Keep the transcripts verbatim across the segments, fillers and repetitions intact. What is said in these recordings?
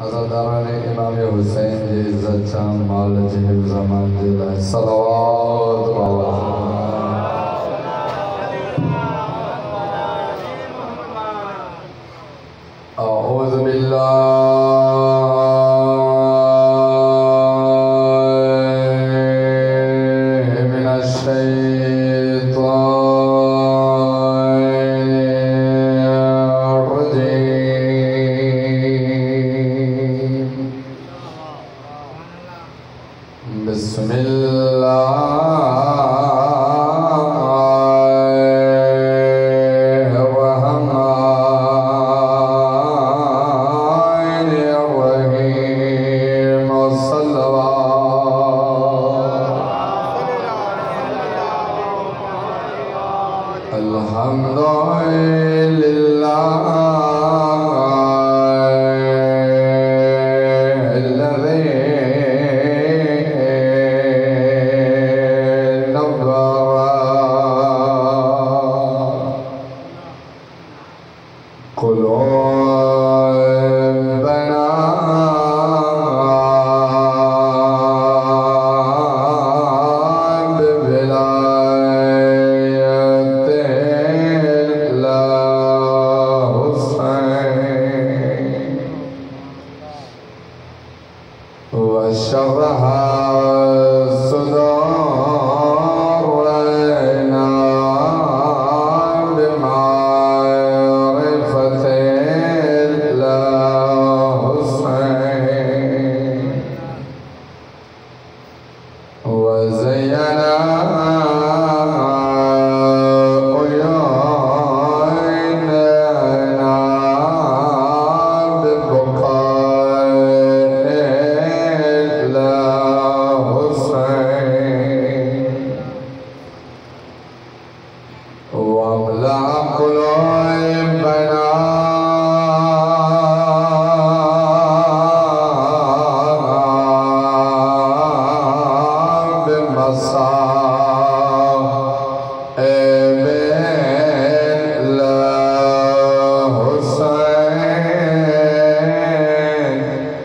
अज़ादाराने इमाम हुसैन जी इज़्ज़त जान माल जी ज़मान जी लाए सलावत बाबा अऊज़ु बिल्लाहि मिनश शैतानिर रजीम बिस्मिल्लाहिर्रहमानिर्रहीम सल्लल्लाहु अल्हम्दुलिल्लाहिल्लज़ी नव्वरा क़ुलूबना बिविलायतिल्लाह हुसैन वशरहा सुदूरना बिमारिफतिल्लाह हुसैन वज़य्यना उयूनना बिबुकाइल्लाह हुसैन वमला क़ुलूबना बिमसाइबिल्लाह हुसैन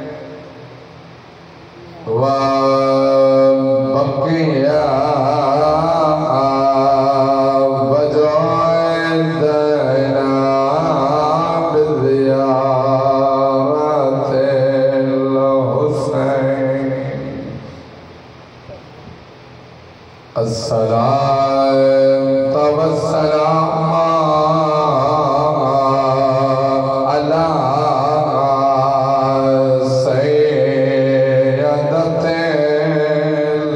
वबक़िया वजूदना बिज़ियारतिल हुसैन अस्सलातु वस्सलामु अला सय्यदतिल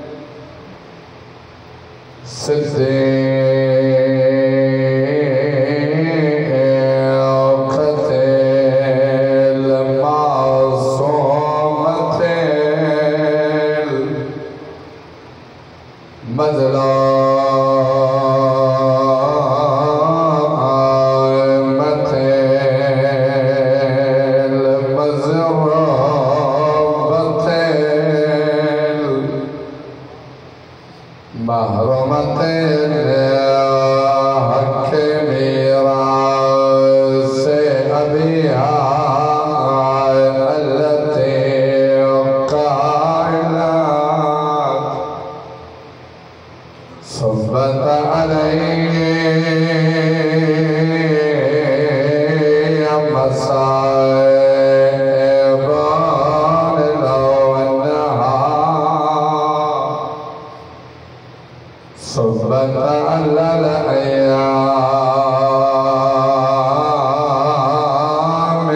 सिद्दीक़तिल मासूमतिल मज़लूमतिल मज़रूबतिल महरूमतिल हक़्क़े मीरासे अबिहा अल्लती क़ाइलत صبت علي مصائب الليل والنهار صبت على الأيام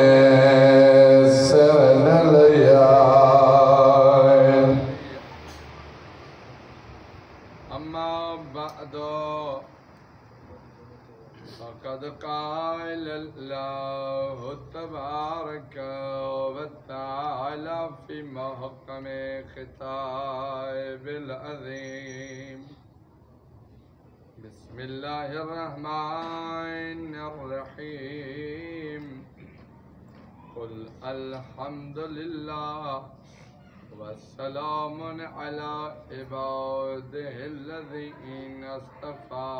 سرد الليال أما بعد فقد قال الله تبارك وتعالى في محكم خطاب العظيم بسم الله الرحمن الرحيم قل الحمد لله والسلام على عباده الذين اصطفى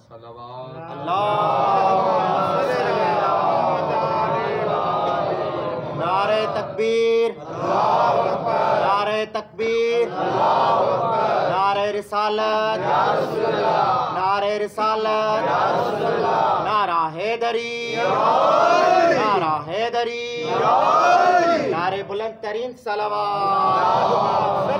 صلوات الله नारे तकबीर, नारे तकबीर, नारे रिसालत, नारे रिसालत, नारा हैदरी, नारा हैदरी, नारे बुलंद तरीन सलावत।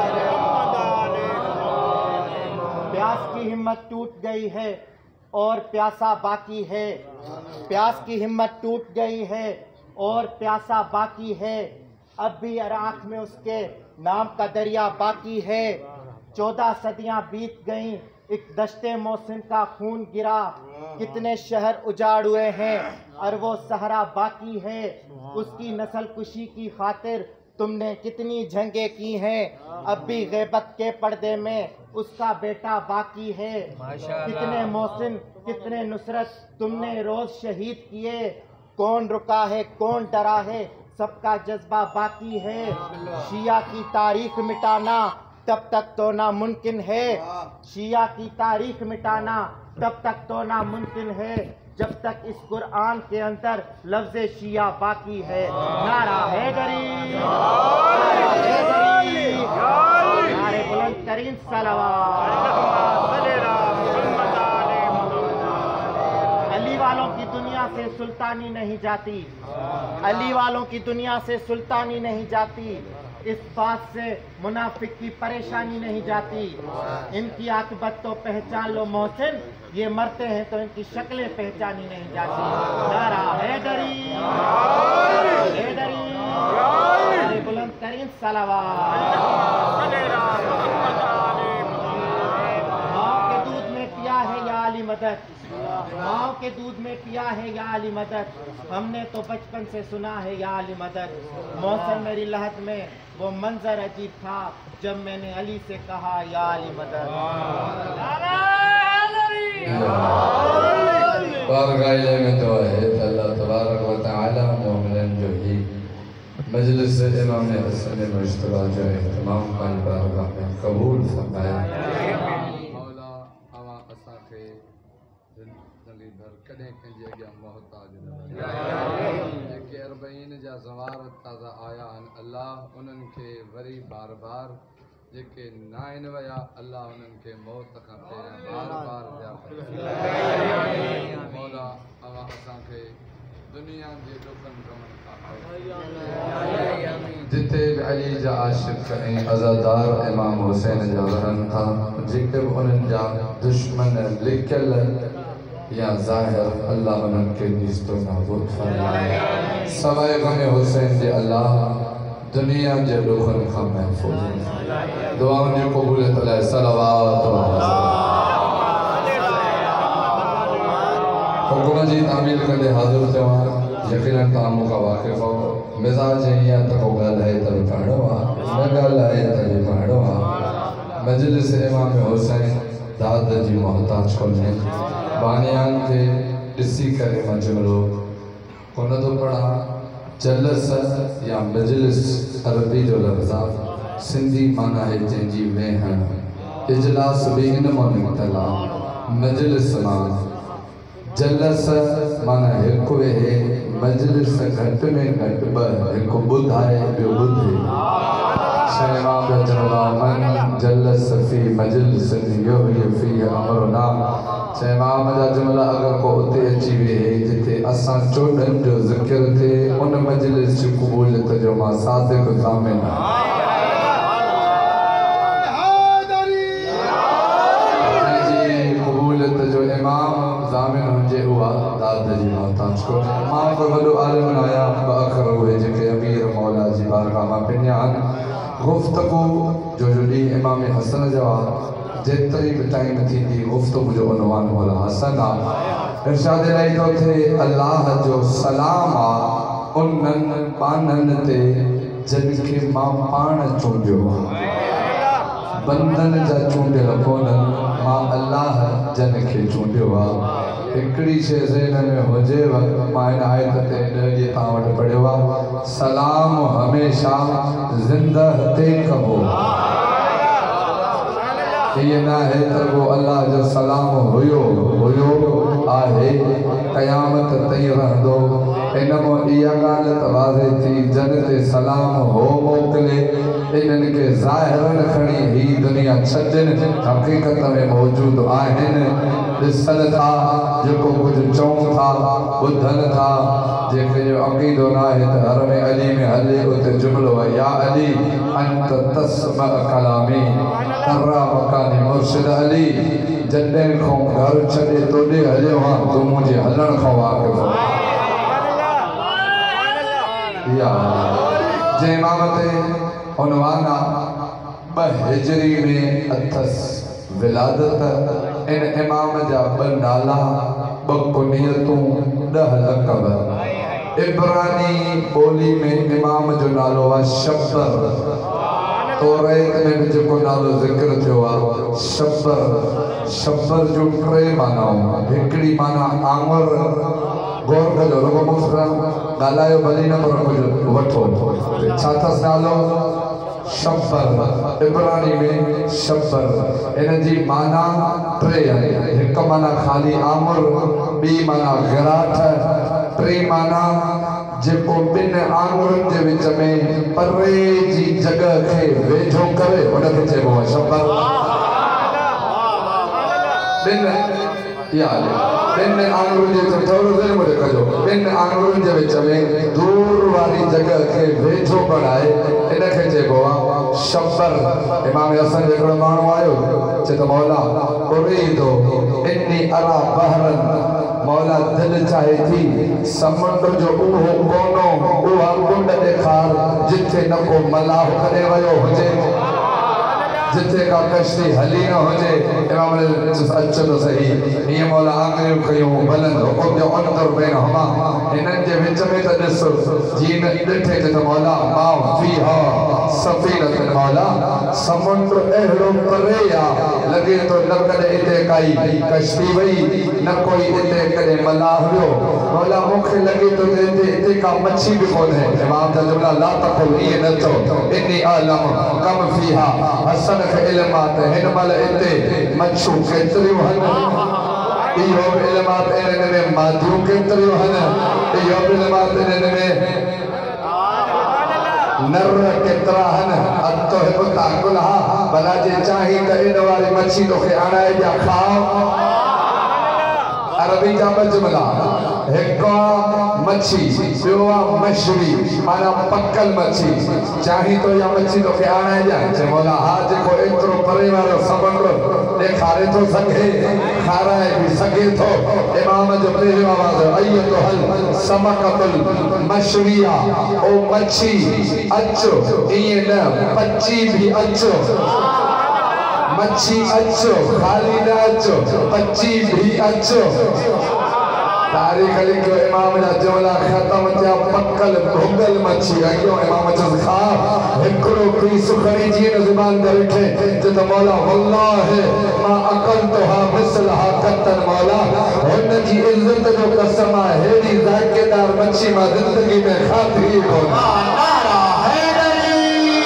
प्यास की हिम्मत टूट गई है और प्यासा बाकी है, प्यास की हिम्मत टूट गई है और प्यासा बाकी है, अब भी इराक में उसके नाम का दरिया बाकी है। चौदह सदियां बीत गईं, एक दश्ते मौसम का खून गिरा, कितने शहर उजाड़ हुए हैं और वो सहरा बाकी है। उसकी नस्ल कुशी की खातिर तुमने कितनी जंगें की हैं, अब भी गैबत के पर्दे में उसका बेटा बाकी है। कितने मोहसिन कितने नुसरत तुमने रोज शहीद किए, कौन रुका है कौन डरा है, सबका जज्बा बाकी है। शिया की तारीख मिटाना तब तक तो नामुमकिन है, शिया की तारीख मिटाना तब तक तो नामुमकिन है, जब तक इस कुरान के अंदर लफ्ज़ शिया बाकी है। नारा हैदरी, नारे बुलंद तरीन सलावत। अली वालों की दुनिया से सुल्तानी नहीं जाती, अली वालों की दुनिया से सुल्तानी नहीं जाती, इस बात से मुनाफिक की परेशानी नहीं जाती। इनकी आकबत तो पहचान लो मोहसिन, ये मरते हैं तो इनकी शक्लें पहचानी नहीं जाती। नारा हैदरी, हैदरी, नारे बुलंद तरीन सलावत। माँ के दूध में पिया है या अली मदद, माँ के दूध में पिया है या अली मदद, हमने तो बचपन से सुना है या अली मदद। मौसम मेरी लहत में वो मंजर अजीब था जब मैंने अली से कहा या अली मदद। बारगाह में तो है अल्लाह तबारक व तआला मोमिन जो ही मजलिस इमाम हसन मुश्तबा जो तमाम का बारगाह में कबूल फरमाए। मौला अवा असा के जिंदगी भर कदे कंजे अॻियां मोहताज न जेके अरबईन जा ज़वार ताज़ा आया आहिनि अल्लाह उन्हनि खे वरी बार बार जेके नाइन वया अल्लाह उन्हनि खे मौत खां पहिरियां बार बार ज़ियारत मौला अवा असांखे दुनिया जे ॾुखनि गमनि खां जिथे बि अली जा आशिक़ ऐं अज़ादार इमाम हुसैन जा रहनि था, जेके बि उन्हनि जा दुश्मन लिकियल या ज़ाहिर अल्लाह उन्हनि खे निस्तो नाबूद फरमाए। सवाइ गम हुसैन जे अल्लाह दुनिया जे ॾुखनि खां महफ़ूज़ दुआउनि जी क़बूलियत लाइ सलावत हुकुम जी तामील कंदे हाज़िर थियो आहियां। यकीनन तव्हां मूंखां वाक़िफ़ हो, मिज़ाज ईअं त को ॻाल्हाए त बि पढ़णो आहे, न ॻाल्हाए त बि पढ़णो आहे। मजलिस इमाम हुसैन दाद जी मोहताज कोन्हे, बानियान खे ॾिसी करे मां जुमिलो कोन थो पढ़ां। जलस या मजलिस अरबी जो लफ़्ज़ आहे, सिंधी माना है जंहिंजी वेहण, इजलास बि इन मां निकितल आहे। मजलिस मां जलस माना हिकु वेहे, मजलिस घटि में घटि ॿ, हिकु ॿुधाए ॿियो ॿुधे। शहबाब जला मन जलस फी मजलिस युहयी फी अमरना, शहबाब जा जुमला अगर को उते अची वेहे जिथे असां चोॾनि जो ज़िक्र थिए, उन मजलिस जी क़बूलियत जो मां सादिक़ ज़ामिन आहियां। क़बूलियत जो इमाम ज़ामिन हुजे उहा दाद जी मोहताज कोन्हे। मां कोई वॾो आलिम न आहियां, ॿ अखर उहे जेके अमीर मौला जी बारगाह मां पिनिया आहिनि। गुफ़्तगू जो जो ॾींहुं इमाम हसन जो आहे, जेतिरी बि टाइम थींदी गुफ़्तगू जो उनवान मौला हसन आहे। इरशाद इलाही थो थिए अल्लाह जो सलाम आहे उन्हनि पाननि ते जिन खे मां पाण चूंडियो आहे। बंदन जा चूंडियल कोन्हनि, मां अल्लाह जन खे चूंडियो आहे। हिकिड़ी शइ ज़हन में हुजेव, मां हिन आयत ते ॾह ॾींहं तव्हां वटि पढ़ियो आहे, सलाम हमेशह ज़िंदह ते कबो। हीअ न आहे त को अल्लाह जो सलाम हुयो हुयो आहे क़यामत ताईं रहंदो। इनमो इया गाल तवाज़े थी जन्नत सलाम हो मोकले इनन के ज़ाहिरन खणी ही दुनिया छजन हकीकत में मौजूद आहिन ॾिसन था जेको कुछ चऊं था ॿुधन था जेके जो अक़ीदो न आहे त हर में अली में हले उते जुमलो आहे या अली अंत तस्मा कलामी तर्रा मकानी मुर्शिद अली जॾहिं खां घर छॾे तोॾे हलियो हा तूं मुंहिंजे हलण खां वाक़िफ़ या जे इमाम ते उनवान ॿ हिजरी में अथस विलादत इन इमाम जा ॿ नाला ॿ कुनियतूं ॾह लक़ब इब्रानी ॿोली में इमाम जो नालो आहे शब्बर तौरात में भी जेको नालो ज़िक्र थियो आहे शब्बर शब्बर जो टे मानाऊं हिकिड़ी माना आंवर गौर कजो रुगो मुस्कुरायो ॻाल्हायो भली न पर कुझु वठो छा अथसि नालो शब्बर इब्रानी में शब्बर इन जी माना टे आहे हिकु माना ख़ाली आमर ॿी माना गिराठ टे माना जेको ॿिनि आंगुरनि जे विच में परे जी जगह खे वेझो करे उनखे चइबो आहे शब्बर ॿिनि या ॿिनि आंगुरनि जे थोरो देरि मुझे कजो ॿिनि आंगुरनि जे विच में दूर वारी जगह खे वेझो बनाए इनखे चइबो आहे शब्बर इमाम हसन हिकिड़ो माण्हू आयो चए त मौला उरीदो इन्नी अरा बहरन मौला दिल चाहे थी समुंड जो उहो कोनो उहा कुंड ॾेखार जिथे न को मलाह करे वियो हुजे जिथे का कश्ती हली न हुजे इमाम अच तो सही ये मौला आंगरियूं कयूं भलन हुकुम जो अंदर बेन हमा इन्हनि जे विच में त ॾिस जीन ॾिठे त मौला मां फीहा सफ़ीनत मौला समुंड अहिड़ो परे आहे लॻे थो न कॾहिं हिते काई कश्ती वई न कोई हिते कॾहिं मलाह वियो मौला मूंखे लॻे थो त हिते हिते का मच्छी बि कोन्हे इमाम जा जुमला ला तक़ुल ईअं न चओ इन्नी आलम कम फीहा हसन खे इल्म आहे त हिन महिल हिते मच्छियूं केतिरियूं आहिनि इहो बि इल्म आहे त इन्हनि में मादियूं केतिरियूं आहिनि इहो बि इल्म आहे त इन्हनि में नर केतिरा आहिनि अतो हिकु ताकुल हा भला जे चाही त इन वारी मच्छी तोखे आणाए ॾियां खाओ अरबी जा ॿ जुमला हिकु मच्छी ॿियो आहे मछली माना पकल मच्छी चाही तो या मच्छी तोखे आणाए ॾियां चए मौला हा जेको एतिरो परे वारो समुंड ॾेखारे थो सघे खाराए बि सघे थो इमाम जो पहिरियों आवाज़ अयो तो हल समकतुल मछलिया ओ मच्छी अचो ईअं न पची भी अचो मच्छी अचो खाली न अचो पची भी अचो तारीख लिखो इमाम जा जुमला खत्म थिया पकल भुगल मच्छी अयो इमाम जो खा हिकड़ो पीस खणी जी न ज़ुबान ते वेठे जो त मौला वल्लाह मां अकल तो हा मिसल हा कतन मौला हुन जी इज्जत जो कसम आहे हेड़ी ज़ायकेदार मच्छी मां जिंदगी में खाधी कोन नारा हैदरी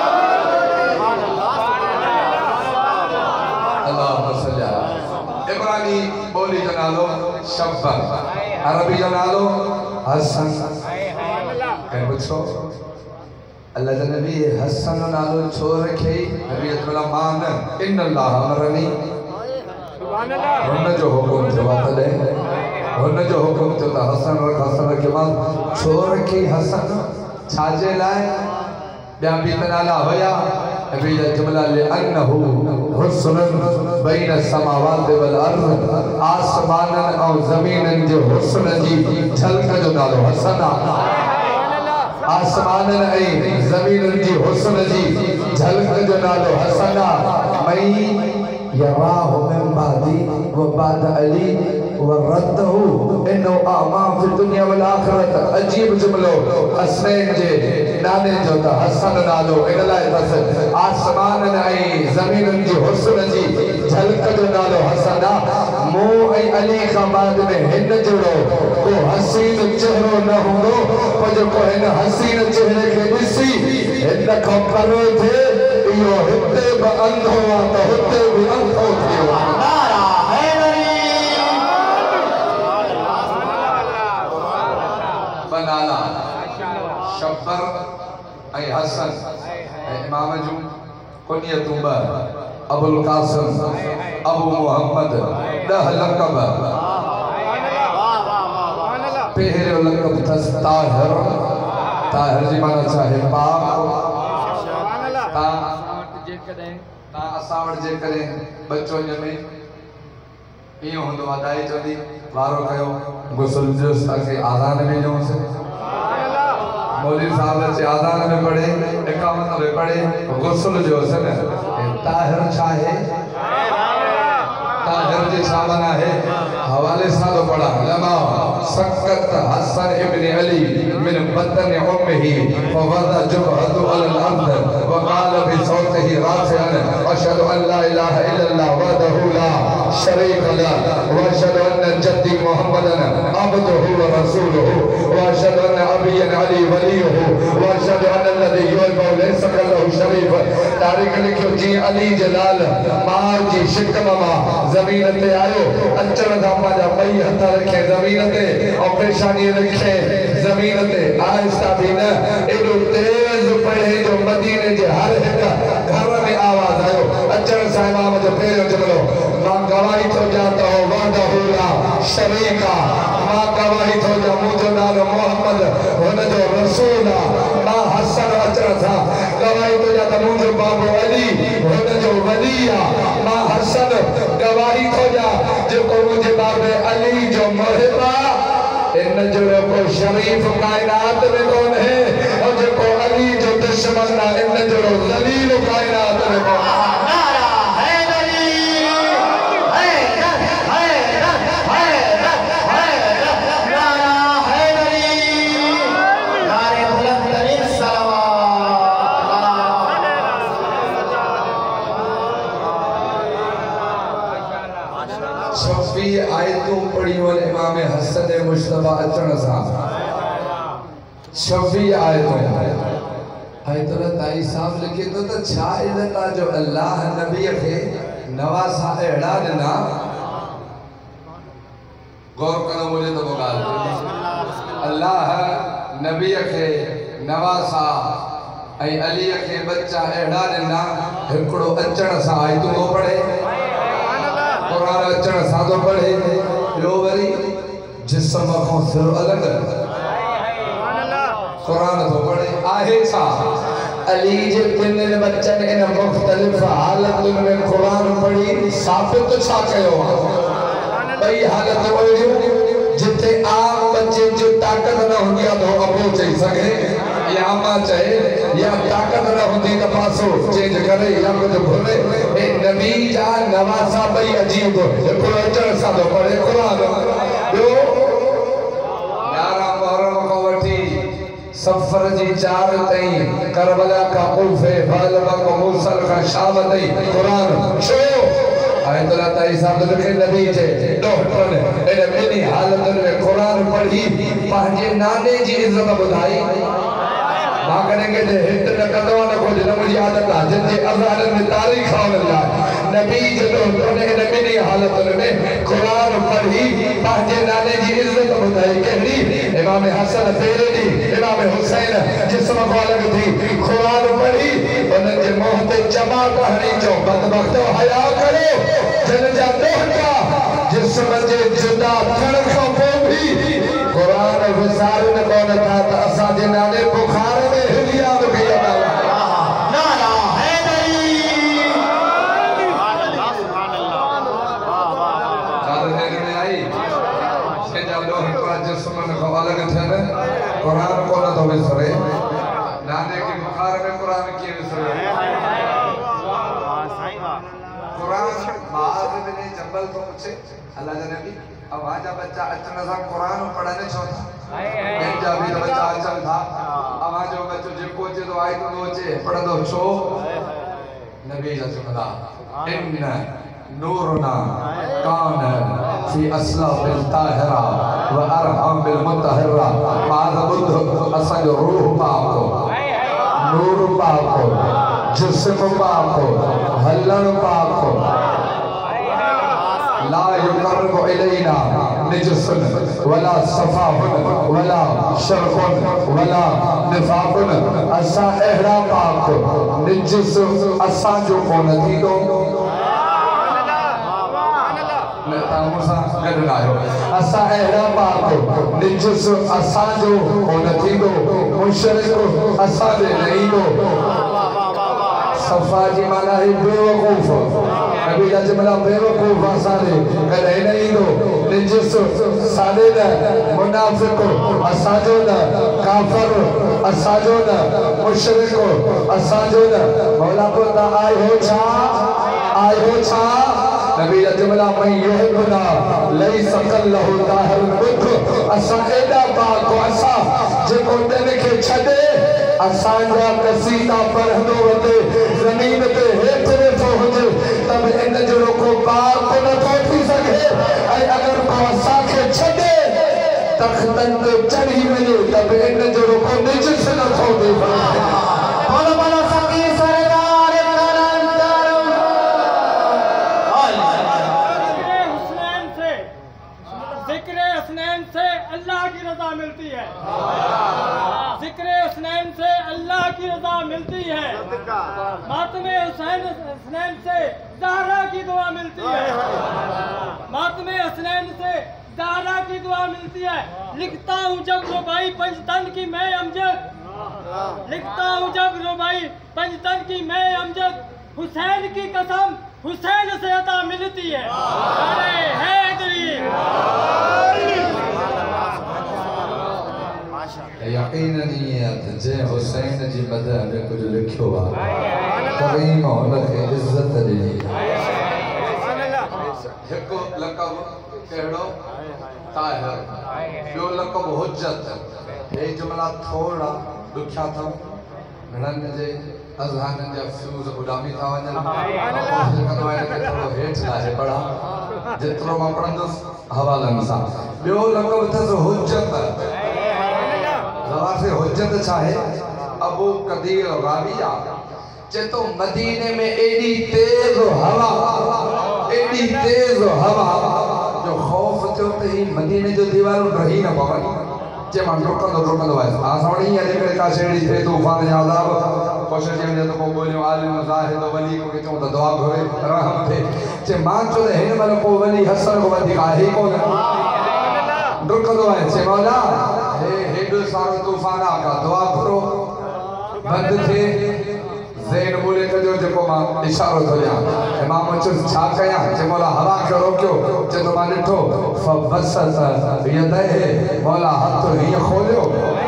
अल्लाह सल्लल्लाहु इब्रानी बोली जो नालो शब्बर अरबी जो नालो हसन कहीं पूछो अल्लाह जा नबी हसन नालो छो रखे नबी अतला मान इन अल्लाह अमरनी सुभान अल्लाह हुन जो हुकुम थियो तले हुन जो हुकुम थियो त हसन रख हसन रखे मां छो रखी हसन छाजे लाए ॿिया बि त नाला हुया नबी जा जुमला ले अन्नहु हुस्नुन बैन समावात वल अर्द आसमानन और ज़मीनन जो हुस्न जी झलक जो नालो हसन आसमानन ऐं ज़मीनन जी हुस्न जी झलक जो नालो हसन मई यराहु मिन बादी व बाद अली व रद्दहु इन्नो आमा फि दुनिया वल आखिरत अजीब जुमलो हसनैन जे नाने जो त हसन नालो इन लाइ बस आसमानन ऐं ज़मीनन जी हुस्न जी झलक जो नालो हसन मो ऐं अली खां बाद में हिन जहिड़ो को हसीन चेहरो न हूंदो पर जेको हिन हसीन चेहरे खे ॾिसी हिन खां परे थिए इहो हिते बि अंधो आहे त हुते बि अंधो थियो नारा हैदरी शब्बर ऐं हसन ऐं इमाम जूं कुनियतूं ॿ अबुल कासिम अबू मोहम्मद ॾह लक़ब पहिरियों लक़ब अथसि ताहिर ताहिर जी माना छा आहे पाक तव्हां तव्हां असां वटि जेकॾहिं बचो ॼमे ईअं हूंदो आहे दाई चवंदी वारो कयो गुस्ल जो असांखे आज़ान में ॾियोसि मौलवी साहब अचे आज़ान में पढ़े इकामत में पढ़े गुस्ल जो न ताहिर छा आहे ताहिर जे छा माना है हवाले सां तो पढ़ा लमा सकत हसन इब्न अली मिन बतन उम्मिही फवदा जुबहतु अलल अर्द वक़ाल बिसौतिही राफ़िअन अशहदु अन ला इलाहा इल्लल्लाह वहदहु ला शरीक लह वअशहदु अन्न जद्दी मुहम्मदन अब्दुहु व रसूलुहु वअशहदु अन्न अबियन अली वलियुहु वअशहदु अन्न अल्लज़ी युल्बहु लैसा लहु शरीफ तारीख़ लिखियो जी अली जलाल मां जी शिकम मां ज़मीन ते आयो अचण दा पांजा ॿई हथ रखे ज़मीन ते और पेशानी रखे ज़मीन ते आहिस्ता भी न एॾो तेज पढ़े जो मदीने जे हर हिक घर में आवाज़ आयो अचण सां इमाम जो पहिरियों जुमिलो मां गवाही थो ॾियां त वहदहु ला शरीका मां गवाही थो ॾियां मुंहिंजो नालो मोहम्मद हुन जो रसूल आहे मां हसन अचण सां गवाही थो ॾियां त मुंहिंजो बाबो अली हुन जो वली आहे मां हसन गवाही थो ॾियां जेको मुंहिंजे बाबे अली जो मुहिब आहे इन जहिड़ो को शरीफ काइनात में कोन है और जेको अली जो दुश्मन आहे इन जहिड़ो ज़लील काइनात में कोन है इमाम हसन मुश्तबा अचण सां छवीह आयतूं आयतुल ताई साहब लिखे तो त छा इज़त आहे जो अल्लाह नबीअ खे नवासा अहिड़ा ॾिना गौर करो मुझे तो ॻाल्हि अल्लाह नबीअ खे नवासा ऐं अलीअ खे बच्चा अहिड़ा ॾिना हिकिड़ो अचण सां आयतूं थो पढ़े कुरान अचण सां थो पढ़े ॿियो वरी जिस्म खां सिर अलॻि कुरान तो पढ़े आहे छा अली जे ॿिनि बच्चनि इन मुख़्तलिफ़ हालतुनि में कुरान पढ़ी साबित छा कयो आहे ॿई हालतूं अहिड़ियूं जिथे आम बच्चे जी ताक़त न हूंदी आहे त अबो चई सघे या अम्मा चए या ताक़त न हूंदी त पासो चेंज करे या कुझु घुरे ए नबी जा नवासा ॿई अजीब हिकिड़ो अचण सां थो पढ़े कुरान ॿियो यारहं मुहर्रम खां वठी सफ़र जी चार ताईं करबला का उल्फे बालवा को मूसल का शाम ताईं कुरान छो आयतुल्लाह ताई साहब लिखे नबी जे डॉक्टर इन ॿिनी हालतुनि में कुरान पढ़ी पंहिंजे नाने जी इज़त ॿुधाई मां कॾहिं कंहिंजे हिट न कंदो आहियां न कुझु न मुंहिंजी आदत आहे जिनजे अज़हारनि में तारीख़ आवल आहे नबी जॾहिं उन इन ॿिनी हालतुनि में क़ुरान पढ़ी पंहिंजे नाने जी इज़त ॿुधाई कहिड़ी इमाम हसन पहिरें ॾींहुं इमाम हुसैन जिस्म खां अलॻि थी क़ुरान पढ़ी उन्हनि जे मुंहं ते चमाक हणी चओ बदबख्त हया करो जिन जा दोहता जिस्म जे जुदा थियण खां पोइ बि क़ुरान विसारन कोन था त असांजे नाले बुखार में हिलिया बि कई नारा हैदरी में आई जंहिंजा दोहता जिस्मनि खां अलॻि थियनि क़ुरान कोन थो विसरे नाने खे बुखार में क़ुरान कीअं विसरे क़ुरान माज़ बिन जबल तो पूछे अल्लाह जा नबी अवाजा बच्चा अचण सां क़ुरान पढ़नि छो था पंहिंजा बि बच्चा अचनि था अवाजो बच्चो जेको अचे थो आयतो थो अचे पढ़ंदो छो नबी जा चवंदा इन नूरना कान फी अस्लाबिल ताहिरा व अरहम बिल मुतहरा माज़ बुध असांजो रूह पाक नूर पाक जिस्म पाक हलण पाक ला युकर्रबु इलैना निजसन वला सफाहुन वला शरकुन वला निफाकुन असा अहरा पाक निजस असा जो कोन थींदो असा अहरा पाक निजस असा जो कोन थींदो मुशरिक असा दे नहीं दो सफा जी माना है बेवकूफ नबी जा मला बेवकूफ असाने करे नहीं दो निजस सादे न मुनाफिक असाजो न काफिर असाजो न मुशरिक असाजो न मौला को ता आए हो छा आए हो छा नबी जा मला मैं ये गुना लई सकल लहु ताहर दुख असा एदा पाक असा जेको दिन के छडे असांजा कसीदा पढ़ंदो वते जमीन ते हेठ वेठो हुजे तब इन जहिड़ो को पाक न थो थी सघे ऐं अगर को असांखे छॾे तख़्तन ते चढ़ी वञे तब इन जहिड़ो को निजस न थो थी सघे बोलो बोलो फकीर सरदार कलंदर हुसैन से जिक्र हसनैन से अल्लाह की रजा मिलती है जिक्र हसनैन से अल्लाह की रजा मिलती है मातमे हुसैन हसनैन से ज़हरा की दुआ मिलती है मातमे हसनैन से ज़हरा की दुआ मिलती है लिखता हूँ जब रुबाई पंजतन की मैं अमजद लिखता हूँ जब रुबाई पंजतन की मैं अमजद हुसैन की कसम हुसैन से अता मिलती है अरे हैदरी यकीनन ये त जे हुसैन जी मदह में कुछ लिखियो आहे तरीम हुनखे इज्जत ॾिनी हिकु लक़ब कहिड़ो ताहिर ॿियो लक़ब हुज्जत हे जुमला थोड़ा ॾुखिया अथव घणनि जे अज़हाननि जा फ्यूज़ उॾामी था वञनि कोशिशि कंदो आहियां कि थोरो हेठि लाहे पढ़ा जेतिरो मां पढ़ंदुसि हवालनि सां ॿियो लक़ब अथसि हुज्जत से हुज्जत चाहे अबू कदीर राविया चेतो मदीने में एडी तेज हवा एडी तेज हवा जो खौफ थियो त ही मदीने जो दीवार रही न पवन जे मां रुकंदो रुकंदो आहे आसावणी आहे जेकॾहिं का शेड़ी थे तूफान या अज़ाब कोशिशि कई त को बोलियो आलिम ज़ाहिद वली को चऊं त दुआ घुरे रहम थे जे मां चयो त हिन महिल को वली हसन को वधीक आहे ई कोन रुकंदो आहे जे मौला हे हेॾो सारो तूफान आहे का दुआ घुरो बंदि थे ज़ैन मुल्क जो जेको मां इशारो थो ॾियां इमाम चयुसि छा कयां जे मौला हवा खे रोकियो चए थो मां ॾिठो फबसत यदैहि मौला हथ हीअं खोलियो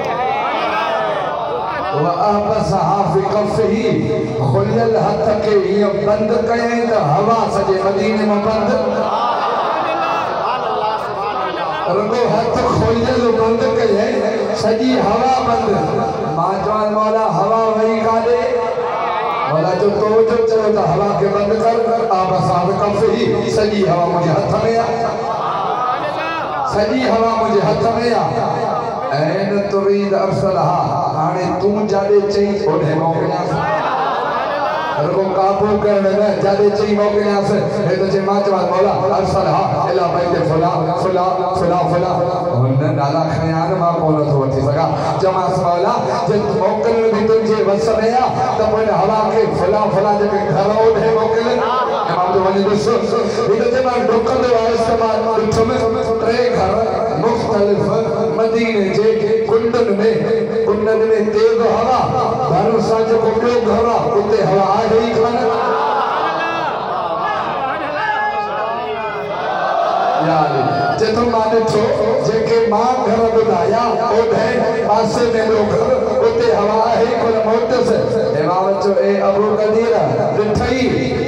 वअहबसहा फी कफ़ही खुलियल हथ खे हीअं बंदि कयईं त हवा सॼे मदीने में बंदि रुगो हथ खोलियल बंदि कयईं सॼी हवा बंदि मां चवां मौला हवा वई काॾे मौला जो तो जो चयो त हवा खे बंदि कर आबसा फी कफ़ही सॼी हवा मुंहिंजे हथ में आहे सॼी हवा मुंहिंजे हथ में आहे ऐन तुरीद अरसलहा हाणे तूं जाॾे चई ओॾे मोकिलियांसि रुगो काबू करण न जाॾे चई मोकिलियांसि हे त जे मां चवां मौला अरसलहा इला बैत फुला फुला फुला फुला हुन नाला खयां मां कोन थो वठी सघां चवांसि मौला जे मोकिलण बि तुंहिंजे वस में आहे त पोइ हवा खे फुला फुला जेके घर ओॾे मोकिल इमाम जो वञी ॾिस हीअ त जे मां डुकंदो आयुसि त मां ॾिठुमि टे घर मुख़्तलिफ़ मदीने जे कुंडन में कुंडन में तेज हवा घर सां जेको ॿियो घर आहे उते हवा आहे ई कान जेतो मां ॾिठो जेके मां घर ॿुधाया ओॾे पासे में ॿियो घर उते हवा आहे ई कोन मोटसि इमाम चयो ए अबू कदीर ॾिठई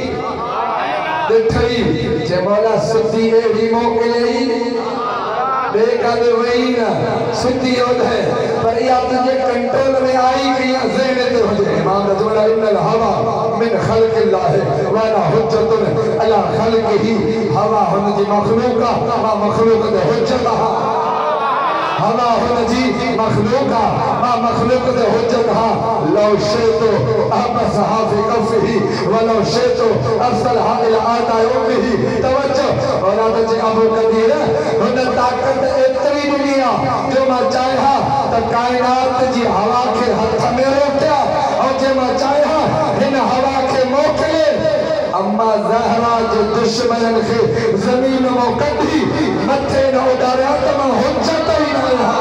ॾिठई जे मौला सुधी अहिड़ी मोकिलियई बेकाद वही ना सुधी ओढ़े पर या तुझे कंट्रोल में आई कि या ज़हन ते हुजे इमाम रजूला इन्नल हवा मिन खल्क़िल्लाह वाला हुज्जतुन अला खल्क़िही हवा हुन जी मखलूक मा मखलूक ते हुज्जत हवा हुन जी मखलूक आ मां मखलूक ते हुज्जत हा लौ शैतो अहबस हाफि कफही वलौ शैतो अरसल हा इला आदा उम्मी तवज्जो औलाद जे अबू कबीर हुन ताकत एतरी दुनिया जो मां चाहा त कायनात जी हवा के हथ में रोटिया और जे मां चाहा हिन हवा के मोकले अम्मा ज़हरा जे दुश्मनन के जमीन मो कढी मथे न उडारिया त मां हुज्जत ई न आहियां।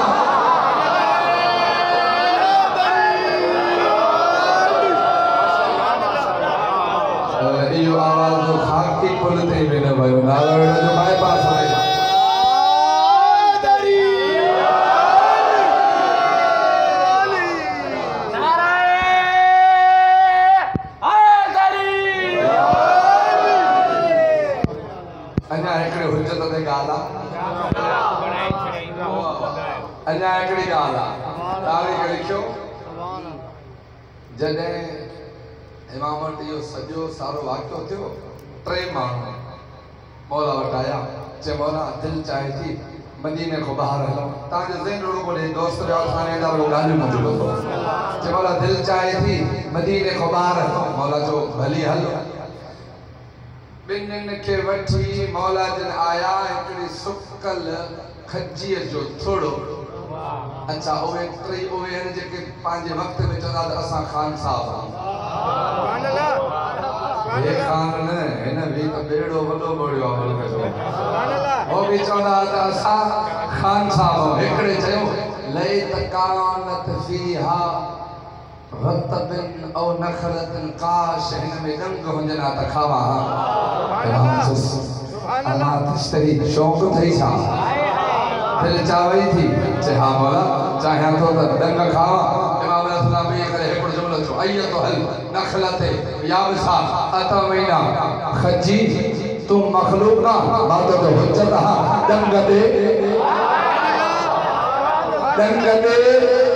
इहो आवाज़ खाकी पुल ते बि न वियो नारायण जो बाईपास आहे अञा हिकिड़े हुज्जत ते ॻाल्हि आहे अञा हिकिड़ी ॻाल्हि आहे तारीख़ लिखियो जॾहिं इमाम वटि इहो सॼो सारो वाक़ियो थियो टे माण्हू मौला वटि आया चए मौला दिलि चाहे थी मदीने खां ॿाहिरि हलूं तव्हांजो ज़हन रुॻो बोले दोस्त जो असां हेॾा रुॻो ॻाल्हियूं न ॿुधो चए मौला दिलि चाहे थी मदीने खां ॿाहिरि हलूं मौला चयो भली हल ॿिन्हिनि खे वठी मौला जन आया हिकिड़ी सुकल खजीअ जो थोड़ो अच्छा उहे टे उहे आहिनि जेके पंहिंजे वक़्त में चवंदा त असां ख़ान साहब हे ख़ान न हिन बि त बेड़ो वॾो ॿोड़ियो आहे मुल्क जो हो बि चवंदा त असां ख़ान साहब हिकिड़े चयो लैत कानत फीहा रतबिन औ नखरतिन काश हिन में डंग हुजनि त खावां अल्लाह तश्तरी शौक़ थई छा दिल चावई थी चे हाँ मौला चाहियां तो त डंग खावां इमाम अलैहिस्सलाम ये करे हिकिड़ो जुमलो चयो अय तो हल नखलते याबसा अतमैना खजी तू मखलूक ना बात तो हुज्जत हा डंग दे डंग दे